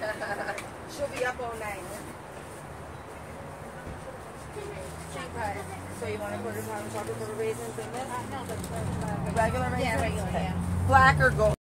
She'll be up all night. So you want a quarter pound chocolate for raisins in this? No, regular raisins? Yeah, regular, yeah. Black or gold?